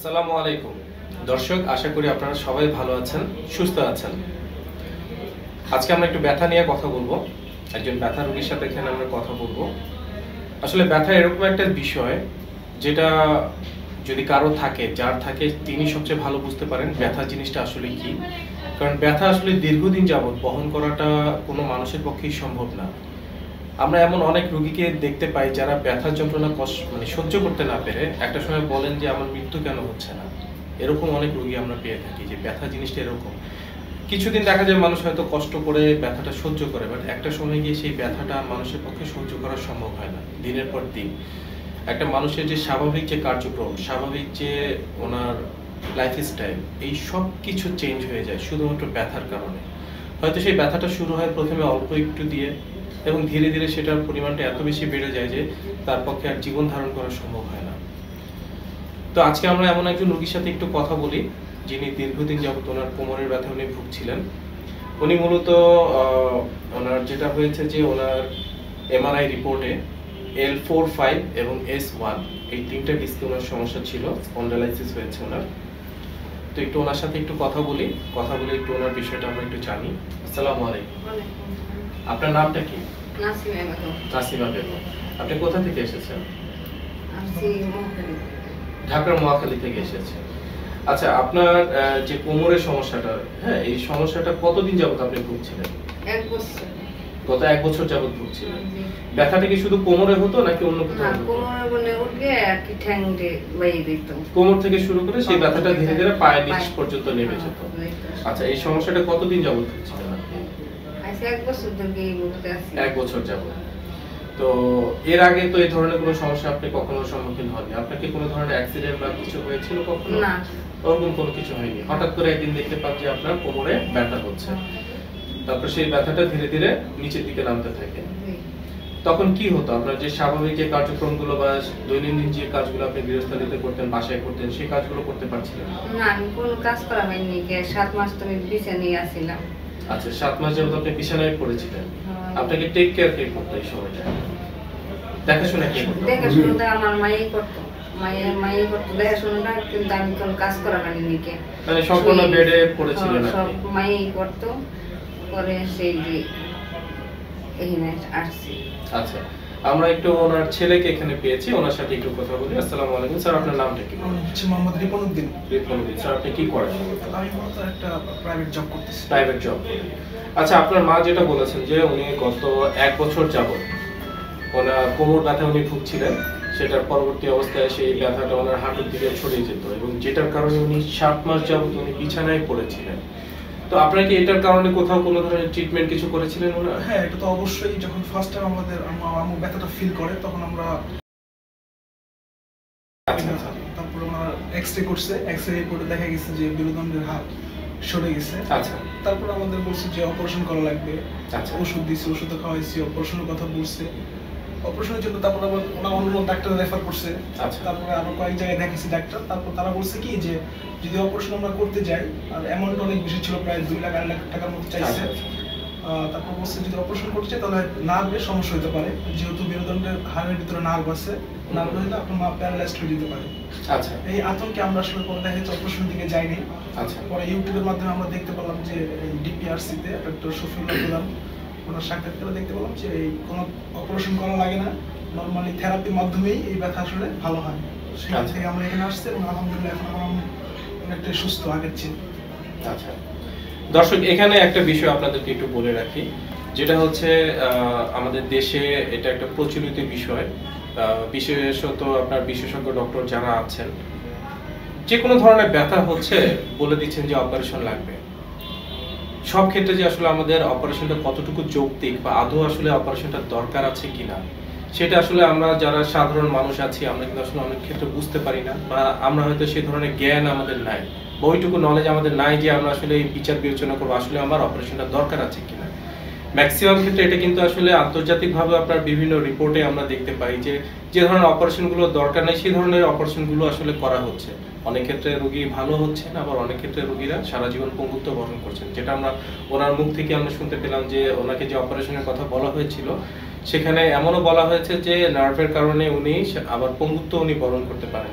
আসসালামু আলাইকুম দর্শক, আশা করি আপনারা সবাই ভালো আছেন, সুস্থ আছেন। আজকে আমরা একটু ব্যথা নিয়ে কথা বলবো। একজন ব্যথা রোগীর সাথে এখানে আমরা কথা বলবো। আসলে ব্যথা এরকম একটা বিষয় যেটা যদি কারো থাকে, যার থাকে, তিনি সবচেয়ে ভালো বুঝতে পারেন ব্যথা জিনিসটা আসলে কি। কারণ ব্যথা আসলে দীর্ঘদিন যাবত বহন করাটা কোনো মানুষের পক্ষেই সম্ভব না। আমরা এমন অনেক রোগীকে দেখতে পাই যারা ব্যথার যন্ত্রণা সহ্য করতে না পেরে একটা সময় বলেন যে আমার মৃত্যু কেন হচ্ছে না। এরকম অনেক রোগী আমরা পেয়ে থাকি যে ব্যথা জিনিসটা এরকম। কিছুদিন দেখা যায় মানুষ হয়তো কষ্ট করে ব্যথাটা সহ্য করে, বাট একটা সময় গিয়ে সেই ব্যথাটা মানুষের পক্ষে সহ্য করা সম্ভব হয় না। দিনের পর দিন একটা মানুষের যে স্বাভাবিক যে কার্যক্রম, স্বাভাবিক যে ওনার লাইফস্টাইল, এই সব কিছু চেঞ্জ হয়ে যায় শুধুমাত্র ব্যথার কারণে। হয়তো সেই ব্যথাটা শুরু হয় প্রথমে অল্প একটু দিয়ে, এবং ধীরে ধীরে সেটার পরিমাণটা এত বেশি বেড়ে যায় যে তার পক্ষে আর জীবন ধারণ করা সম্ভব হয় না। তো আজকে আমরা এমন একজন রোগীর সাথে একটু কথা বলি যিনি দীর্ঘদিন যাবত ওনার কোমরের ব্যথা উনি ভুগছিলেন। উনি মূলত ওনার যেটা হয়েছে যে ওনার এমআরআই রিপোর্টে L4-5 এবং S1 এই তিনটা ডিস্কে ওনার সমস্যা ছিল, স্পন্ডালাইসিস হয়েছে ওনার। তো একটু ওনার সাথে একটু কথা বলে একটু ওনার বিষয়টা আমরা একটু জানি। আসসালামু আলাইকুম। আপনার নামটা কি? নাসিমা বেগম। আপনি কোথা থেকে এসেছেন? ঢাকার মহাখালী থেকে এসেছেন। আচ্ছা, আপনার যে কোমরের সমস্যাটা, হ্যাঁ, এই সমস্যাটা কতদিন যাবত আপনি ভুগছিলেন? গত 1 বছর যাবত ভুগছিলেন। ব্যথাটা কি শুধু কোমরে হতো নাকি অন্য কোথাও? কোমর থেকে শুরু করে সেই ব্যথাটা ধীরে ধীরে পায়ের নিচ পর্যন্ত নেমে যেত। আচ্ছা, এই সমস্যাটা কতদিন যাবত ভুগছিলেন আপনি? 1 বছর যাবত। তো এর আগে তো এই ধরনের কোনো সমস্যা আপনি কখনো সম্মুখীন হননি? আপনার কি কোনো ধরনের অ্যাক্সিডেন্ট বা কিছু হয়েছিল কখনো? না, ওরকম কোনো কিছু হয়নি। হঠাৎ করে একদিন দেখতে পান যে আপনার কোমরে ব্যথা হচ্ছে, তারপর সেই ব্যথাটা ধীরে ধীরে নিচের দিকে নামতে থাকে। তখন কি হতো? আপনার যে স্বাভাবিক যে কার্যক্রমগুলো বা দৈনন্দিন যে কাজগুলো আপনি গৃহস্থালিতে করতেন, বাসায় করতেন, সেই কাজগুলো করতে পারছিলেন না? না, আমি কোনো কাজ করা হয়নি। 7 মাস তো আমি বিছানায় আছিলাম। আচ্ছা, 7 মাস যাবত আপনি বিছানায় পড়েছিলেন। আপনাকে টেক কেয়ার কে করতো এই সময়টা? দেখাশোনা কে করতো? দেখাশোনাটা আমার মাই করতো। মাই করতো দেখাশোনাটা, কিন্তু আমি কোনো কাজ করা হয়নি। মানে সম্পূর্ণ বেডে পড়েছিলেন সব আপনি? মাই করতো। পরে সেই যে এখানে আসছি। আচ্ছা, আমরা একটু ওনার ছেলেকে এখানে পেয়েছি, ওনার সাথে একটু কথা বলি। আসসালামু আলাইকুম স্যার, আপনার নামটা কি? মোহাম্মদ রিপন উদ্দিন। রিপন উদ্দিন স্যার, আপনি কি করেন? আমি মূলত একটা প্রাইভেট জব করতেছি। Private job. আচ্ছা, আপনার মা যেটা বলেছেন যে উনি গত 1 বছর যাবত ওনার কোমর ব্যথা উনি ভুগছিলেন, সেটার পরবর্তী অবস্থায় সেই ব্যথাটা ওনার হাঁটুর দিকে ছড়িয়ে যেত, এবং যেটার কারণে উনি 7 মাস যাবত উনি বিছানায় পড়েছিলেন। তো আপনারা কি এটার কারণে কোথাও কোনো ধরনের ট্রিটমেন্ট কিছু করেছিলেন ওনার? হ্যাঁ, এটা তো অবশ্যই। যখন ফার্স্ট টাইম আমাদের আম্মু ব্যথাটা ফিল করে, তখন আমরা তারপর ওনার এক্সরে করছে। এক্সরে রিপোর্টে দেখা গেছে যে মেরুদণ্ডের হাড় সরে গেছে। আচ্ছা, তারপর আমাদের বলছে যে অপারেশন করা লাগবে। আচ্ছা, ওষুধ দিয়েছে, ওষুধ খাওয়াইছি, অপারেশনের কথা বলছে। অপারেশনের জন্য তারপর আবার অন্য ডাক্তার রেফার করছে। আচ্ছা, তারপরে আরো কয়েক জায়গায় দেখাইছি ডাক্তার। তারপর তারা বলছে কি যে যদি অপারেশন আমরা করতে যাই, আর অ্যামাউন্ট অনেক বেশি ছিল, প্রায় 2 লাখ 2.5 লাখ টাকার মতো চাইছে। তারপর বলছে যদি অপারেশন করতে চাই তাহলে নার্ভের সমস্যা হতে পারে, যেহেতু মেরুদণ্ডের হাড়ের ভিতরে নার্ভ আছে। নার্ভ হলে আপনার মা প্যারালাইজড হয়ে যেতে পারে। আচ্ছা, এই আতঙ্কে আমরা আসলে পরে দেখা যাচ্ছে অপারেশনের দিকে যাইনি। আচ্ছা, পরে ইউটিউবের মাধ্যমে আমরা দেখতে পেলাম যে ডিপিআরসি তে ডক্টর শফিউল্লাহ প্রধান, ওনার সাক্ষাৎকারে দেখতে পেলাম যে এই কোনো অপারেশন করা লাগে না, নরমালি থেরাপির মাধ্যমেই এই ব্যথা আসলে ভালো হয়। সেখান থেকে আমরা এখানে আসছি, এবং আলহামদুলিল্লাহ এখন আমরা অনেকটা সুস্থ আগের চেয়ে। আচ্ছা দর্শক, এখানে একটা বিষয় আপনাদেরকে একটু বলে রাখি, যেটা হচ্ছে আমাদের দেশে এটা একটা প্রচলিত বিষয়। বিশেষত আপনার বিশেষজ্ঞ ডক্টর যারা আছেন, যে কোনো ধরনের ব্যথা হচ্ছে বলে দিচ্ছেন যে অপারেশন লাগবে। সব ক্ষেত্রে যে আসলে আমাদের অপারেশনটা কতটুকু যৌক্তিক বা আদৌ আসলে অপারেশনটা দরকার আছে কিনা, সেটা আসলে আমরা যারা সাধারণ মানুষ আছি আমরা কিন্তু আসলে অনেক ক্ষেত্রে বুঝতে পারি না, বা আমরা হয়তো সেই ধরনের জ্ঞান আমাদের নাই, বা ওইটুকু নলেজ আমাদের নাই যে আমরা আসলে এই বিচার বিবেচনা করবো আসলে আমার অপারেশনটা দরকার আছে কিনা। ম্যাক্সিমাম ক্ষেত্রে এটা কিন্তু আসলে আন্তর্জাতিকভাবে আপনার বিভিন্ন রিপোর্টে আমরা দেখতে পাই যে যে ধরনের অপারেশনগুলো দরকার নেই সেই ধরনের অপারেশনগুলো আসলে করা হচ্ছে। অনেক ক্ষেত্রে রোগী ভালো হচ্ছেন, আবার অনেক ক্ষেত্রে রোগীরা সারা জীবন পঙ্গুত্ব বরণ করছেন, যেটা আমরা ওনার মুখ থেকে আমরা শুনতে পেলাম যে ওনাকে যে অপারেশনের কথা বলা হয়েছিল সেখানে এমনও বলা হয়েছে যে নার্ভের কারণে উনি আবার পঙ্গুত্ব উনি বরণ করতে পারেন।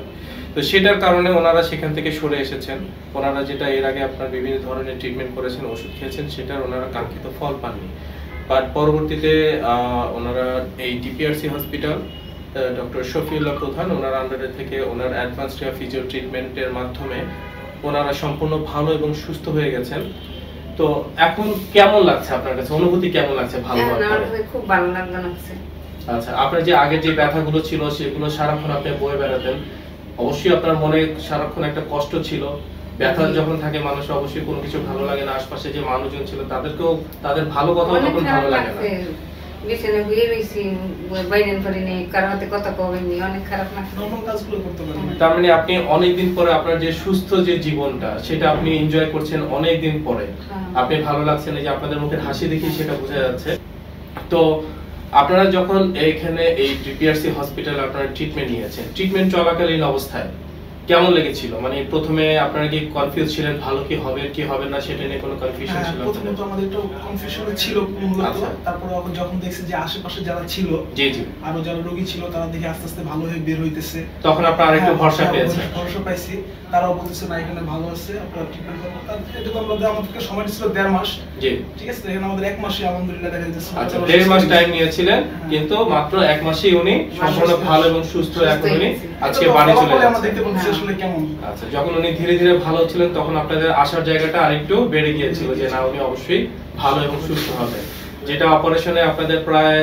তো সেটার কারণে ওনারা সেখান থেকে সরে এসেছেন। ওনারা যেটা এর আগে আপনার বিভিন্ন ধরনের ট্রিটমেন্ট করেছেন, ওষুধ খেয়েছেন, সেটার ওনারা কাঙ্ক্ষিত ফল পাননি। বাট পরবর্তীতে ওনারা এই ডিপিআরসি হসপিটাল ডক্টর শফিউল্লাহ প্রধান ওনার আন্ডারে থেকে ওনার অ্যাডভান্স ফিজিও ট্রিটমেন্টের মাধ্যমে ওনারা সম্পূর্ণ ভালো এবং সুস্থ হয়ে গেছেন। তো এখন কেমন লাগছে আপনার কাছে, অনুভূতি কেমন লাগছে ভালো হওয়ার পরে? খুব ভালো লাগছে। আচ্ছা, আপনার যে আগের যে ব্যথাগুলো ছিল সেগুলো সারাক্ষণ আপনি বয়ে বেড়াতেন, অবশ্যই আপনার মনে সারাক্ষণ একটা কষ্ট ছিল। ব্যথা যখন থাকে মানুষের অবশ্যই কোনো কিছু ভালো লাগে না, আশপাশে যে মানুষজন ছিল তাদেরকেও তাদের ভালো কথা তখন ভালো লাগে না। বিছানা শুয়ে রয়েছি, বাইরে পারিনি, কারোর হাতে কথা কবেনি, অনেক খারাপ লাগছে। নরমাল কাজগুলো করতে পারেন। তার মানে আপনি অনেকদিন পরে আপনার যে সুস্থ যে জীবনটা সেটা আপনি এনজয় করছেন অনেকদিন পরে। আপনি ভালো লাগছেন, এই যে আপনাদের মুখের হাসি দেখি সেটা বোঝা যাচ্ছে। তো আপনারা যখন এইখানে এই ডিপিআরসি হসপিটালে আপনারা ট্রিটমেন্ট নিয়েছেন, ট্রিটমেন্ট চলাকালীন অবস্থায় কেমন লেগেছিল? মানে প্রথমে আপনারা কি কনফিউজ ছিলেন, ভালো কি হবে কি হবে না সেটা নিয়ে কোনো কনফিউশন ছিল? প্রথমে তো আমাদের একটু কনফিউশন ছিল মূলত। তারপরে যখন দেখছি যে আশেপাশে যারা ছিল, জি জি, আরো যারা রোগী ছিল তারা দেখে আস্তে আস্তে ভালো হয়ে বের হইতেছে, তখন আপনারা একটু ভরসা পেয়েছেন। ভরসা পাইছি, তারাও বলতেছে না এখানে ভালো আছে, আপনারা ট্রিটমেন্ট করুন। এটা তো আমাদের সময় ছিল 1.5 মাস। জি, ঠিক আছে, এখানে আমাদের 1 মাসে আলহামদুলিল্লাহ দেখা যাচ্ছে। আচ্ছা, 1.5 মাস টাইম নিয়েছিলেন, কিন্তু মাত্র 1 মাসেই উনি সম্পূর্ণ ভালো এবং সুস্থ এখন উনি আজকে বাড়ি চলে যাচ্ছেন। আমরা দেখতে পাচ্ছি আসলে কেমন। আচ্ছা, যখন উনি ধীরে ধীরে ভালো ছিলেন তখন আপনাদের আসার জায়গাটা আরেকটু বেড়ে গিয়েছিল যে না উনি অবশ্যই ভালো এবং সুস্থ হবেন। যেটা অপারেশনে আপনাদের প্রায়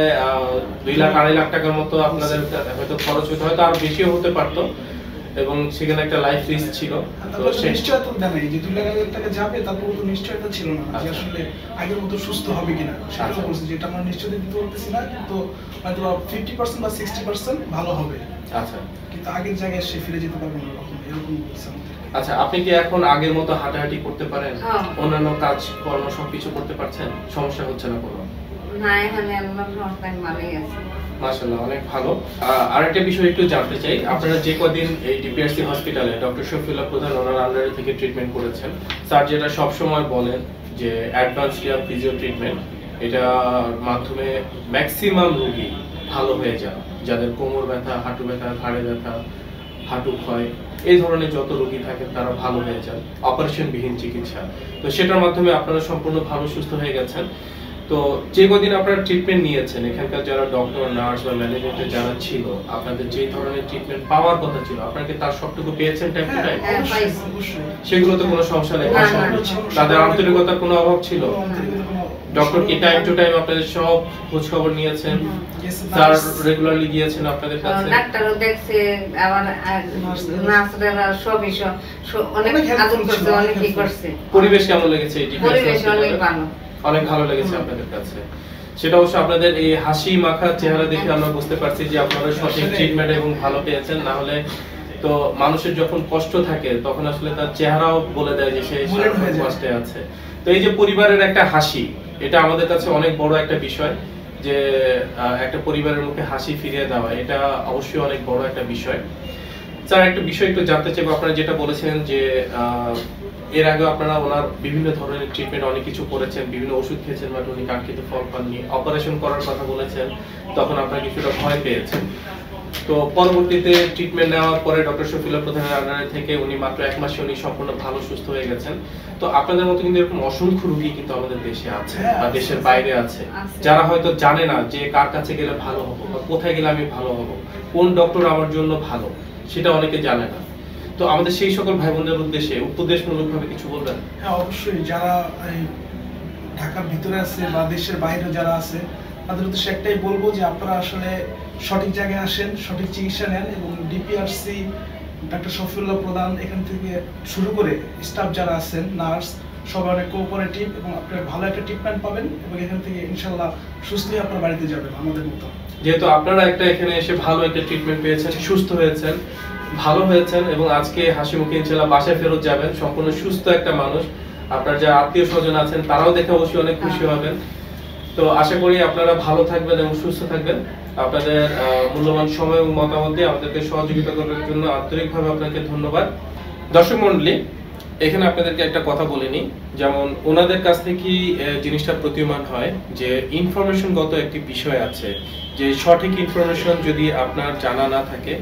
2 লাখ 2.5 লাখ টাকার মতো আপনাদের হয়তো খরচ হতে, হয়তো আরো বেশিও হতে পারতো, এবং সেখানে একটা লাইফ রিস্ক ছিল। তো সেই নিশ্চয়তা দেন এই যে 2 লাখ টাকা যাবে, তারপর তো নিশ্চয়তা ছিল না যে আসলে আগের মতো সুস্থ হবে কিনা। সেটা বলছি যেটা আমরা নিশ্চয়তা দিতে পারতেছি না, কিন্তু হয়তো 50% বা 60% ভালো হবে। আচ্ছা, কিন্তু আগের জায়গায় সে ফিরে যেতে পারবে না এরকম বলছে। আচ্ছা, আপনি কি এখন আগের মতো হাঁটাহাঁটি করতে পারেন? অন্যান্য কাজ কর্ম সবকিছু করতে পারছেন? সমস্যা হচ্ছে না কোনো? না, এখানে আল্লাহর রহমতে ভালোই আছে। মাশাআল্লাহ, অনেক ভালো। আরেকটা বিষয় একটু জানতে চাই, আপনারা যে কদিন এই ডিপিআরসি হসপিটালে ডক্টর শফিউল্লাহ প্রধান ওনার আন্ডারে থেকে ট্রিটমেন্ট করেছেন, স্যার যেটা সব সময় বলেন যে অ্যাডভান্স ফিজিও ট্রিটমেন্ট, এটার মাধ্যমে ম্যাক্সিমাম রোগী ভালো হয়ে যায়। যাদের কোমর ব্যথা, হাঁটু ব্যথা, ঘাড়ে ব্যথা, হাঁটু ক্ষয়, এই ধরনের যত রোগী থাকেন তারা ভালো হয়ে যান অপারেশনবিহীন চিকিৎসা। তো সেটার মাধ্যমে আপনারা সম্পূর্ণ ভালো সুস্থ হয়ে গেছেন। তো যে কদিন আপনারা ট্রিটমেন্ট নিয়েছেন, এখানকার যারা ডক্টর, নার্স বা ম্যানেজমেন্টে যারা ছিল, আপনাদের যে ধরনের ট্রিটমেন্ট পাওয়ার কথা ছিল আপনারা কি তার সবটুকু পেয়েছেন টাইম টু টাইম? সেগুলো তো কোনো সমস্যা নেই, তাদের আন্তরিকতার কোনো অভাব ছিল? ডক্টর কি টাইম টু টাইম আপনাদের সব খোঁজ খবর নিয়েছেন? স্যার রেগুলারলি গিয়েছেন আপনাদের কাছে? ডাক্তারও দেখছে, আবার নার্সরা সবই অনেক আদর করছে, অনেকই করছে। পরিবেশ কেমন লেগেছে? এই পরিবেশ অনেক ভালো, অনেক ভালো লেগেছে আপনাদের কাছে। সেটা অবশ্য আপনাদের এই হাসি মাখা চেহারা দেখে আমরা বুঝতে পারছি যে আপনারা সঠিক ট্রিটমেন্ট এবং ভালো পেয়েছেন। না হলে তো মানুষের যখন কষ্ট থাকে তখন আসলে তার চেহারাও বলে দেয় যে সে কষ্টে আছে। তো এই যে পরিবারের একটা হাসি, এটা আমাদের কাছে অনেক বড় একটা বিষয়, যে একটা পরিবারের মুখে হাসি ফিরিয়ে দেওয়া, এটা অবশ্যই অনেক বড় একটা বিষয়। স্যার, একটা বিষয় একটু জানতে চাইবো, আপনারা যেটা বলেছেন যে এর আগে আপনারা ওনার বিভিন্ন ধরনের ট্রিটমেন্ট অনেক কিছু করেছেন, বিভিন্ন ওষুধ খেয়েছেন, বাট উনি কাঙ্ক্ষিত ফল পাননি। অপারেশন করার কথা বলেছেন, তখন আপনারা কিছুটা ভয় পেয়েছেন। তো পরবর্তীতে ট্রিটমেন্ট নেওয়ার পরে ডক্টর শফিউল্লাহ প্রধানের আন্ডারে থেকে উনি মাত্র 1 মাসে উনি সম্পূর্ণ ভালো সুস্থ হয়ে গেছেন। তো আপনাদের মতো কিন্তু এরকম অসংখ্য রোগী কিন্তু আমাদের দেশে আছে বা দেশের বাইরে আছে, যারা হয়তো জানে না যে কার কাছে গেলে ভালো হবো বা কোথায় গেলে আমি ভালো হবো, কোন ডক্টর আমার জন্য ভালো, সেটা অনেকে জানে না। তো আমাদের সেই সকল ভাই বোনদের উদ্দেশ্যে উপদেশমূলক ভাবে কিছু বলবেন? হ্যাঁ, অবশ্যই। যারা ঢাকার ভিতরে আছে বা দেশের বাইরে যারা আছে, তাদের উদ্দেশ্যে একটাই বলবো যে আপনারা আসলে সঠিক জায়গায় আসেন, সঠিক চিকিৎসা নেন, এবং ডিপিআরসি ডক্টর শফিউল্লাহ প্রধান এখান থেকে শুরু করে স্টাফ যারা আছেন, নার্স, সবাই অনেক কোঅপারেটিভ, এবং আপনারা ভালো একটা ট্রিটমেন্ট পাবেন এবং এখান থেকে ইনশাআল্লাহ সুস্থ হয়ে আপনার বাড়িতে যাবেন আমাদের মতো। যেহেতু আপনারা একটা এখানে এসে ভালো একটা ট্রিটমেন্ট পেয়েছেন, সুস্থ হয়েছেন, ভালো হয়েছেন, এবং আজকে হাসি মুখে ইনশাআল্লাহ বাসায় ফেরত যাবেন সম্পূর্ণ সুস্থ একটা মানুষ। আপনার যারা আত্মীয় স্বজন আছেন তারাও দেখে অবশ্যই অনেক খুশি হবেন। তো আশা করি আপনারা ভালো থাকবেন এবং সুস্থ থাকবেন। আপনাদের মূল্যবান সময় এবং মতামত দিয়ে আমাদেরকে সহযোগিতা করার জন্য আন্তরিকভাবে আপনাকে ধন্যবাদ। দর্শক মণ্ডলী, এখানে আপনাদেরকে একটা কথা বলিনি, যেমন ওনাদের কাছ থেকে জিনিসটা প্রতীয়মান হয় যে ইনফরমেশনগত একটি বিষয় আছে, যে সঠিক ইনফরমেশন যদি আপনার জানা না থাকে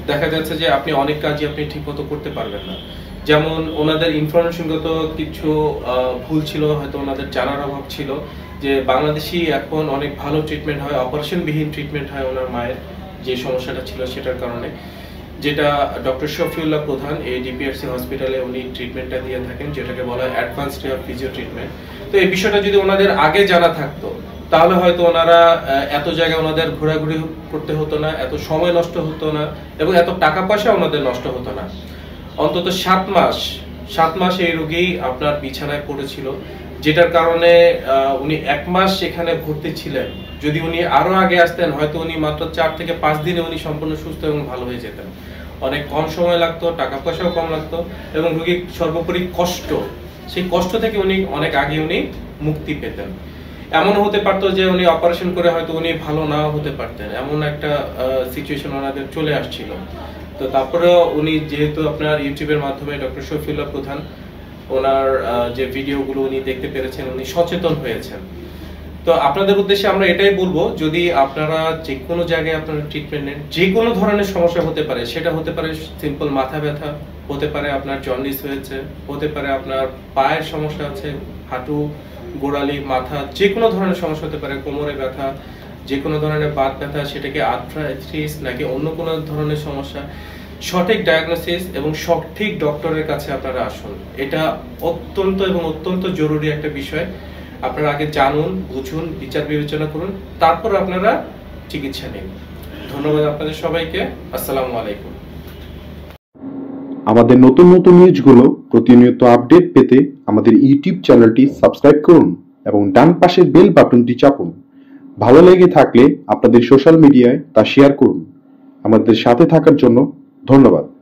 দেখা যাচ্ছে যে আপনি অনেক কাজই আপনি ঠিকমতো করতে পারবেন না। যেমন ওনাদের ইনফরমেশনগত কিছু ভুল ছিল, হয়তো ওনাদের জানার অভাব ছিল যে বাংলাদেশি এখন অনেক ভালো ট্রিটমেন্ট হয়, অপারেশনবিহীন ট্রিটমেন্ট হয় ওনার মায়ের যে সমস্যাটা ছিল সেটার কারণে, যেটা ডক্টর শফিউল্লাহ প্রধান এই ডিপিআরসি হসপিটালে উনি ট্রিটমেন্টটা দিয়ে থাকেন, যেটাকে বলা হয় অ্যাডভান্সড ফিজিও ট্রিটমেন্ট। তো এই বিষয়টা যদি ওনাদের আগে জানা থাকতো তাহলে হয়তো ওনারা এত জায়গায় ওনাদের ঘোরাঘুরি করতে হতো না, এত সময় নষ্ট হতো না, এবং এত টাকা পয়সা ওনাদের নষ্ট হতো না। অন্তত 7 মাস এই রোগী আপনার বিছানায় পড়েছিল, যেটার কারণে উনি 1 মাস সেখানে ভর্তি ছিলেন। যদি উনি আরো আগে আসতেন হয়তো উনি মাত্র 4 থেকে 5 দিনে উনি সম্পূর্ণ সুস্থ এবং ভালো হয়ে যেতেন। অনেক কম সময় লাগতো, টাকা পয়সাও কম লাগতো, এবং রোগীর সর্বোপরি কষ্ট, সেই কষ্ট থেকে উনি অনেক আগে উনি মুক্তি পেতেন। এমন হতে পারতো যে উনি অপারেশন করে হয়তো উনি ভালো নাও হতে পারতেন, এমন একটা সিচুয়েশন ওনাদের চলে আসছিল। তো তারপরে উনি যেহেতু আপনার ইউটিউবের মাধ্যমে ডক্টর শফিউল্লাহ প্রধান ওনার যে ভিডিওগুলো উনি দেখতে পেরেছেন, উনি সচেতন হয়েছেন। তো আপনাদের উদ্দেশ্যে আমরা এটাই বলবো, যদি আপনারা যে কোনো জায়গায় আপনারা ট্রিটমেন্ট নেন, যে কোনো ধরনের সমস্যা হতে পারে, সেটা হতে পারে সিম্পল মাথা ব্যথা, হতে পারে আপনার জন্ডিস হয়েছে, হতে পারে আপনার পায়ের সমস্যা আছে, হাঁটু, গোড়ালি, মাথা, যে কোনো ধরনের সমস্যা হতে পারে, কোমরে ব্যথা, যে কোনো ধরনের বাত ব্যথা, সেটাকে আর্থ্রাইটিস নাকি অন্য কোনো ধরনের সমস্যা, সঠিক ডায়াগনোসিস এবং সঠিক ডক্টরের কাছে আপনারা আসুন। এটা অত্যন্ত জরুরি একটা বিষয়। আপনারা আগে জানুন, বুঝুন, বিচার বিবেচনা করুন, তারপর আপনারা চিকিৎসা নিন। ধন্যবাদ আপনাদের সবাইকে। আসসালামু আলাইকুম। আমাদের নতুন নিউজগুলো প্রতিনিয়ত আপডেট পেতে আমাদের ইউটিউব চ্যানেলটি সাবস্ক্রাইব করুন এবং ডান পাশের বেল বাটনটি চাপুন। ভালো লেগে থাকলে আপনাদের সোশ্যাল মিডিয়ায় তা শেয়ার করুন। আমাদের সাথে থাকার জন্য ধন্যবাদ।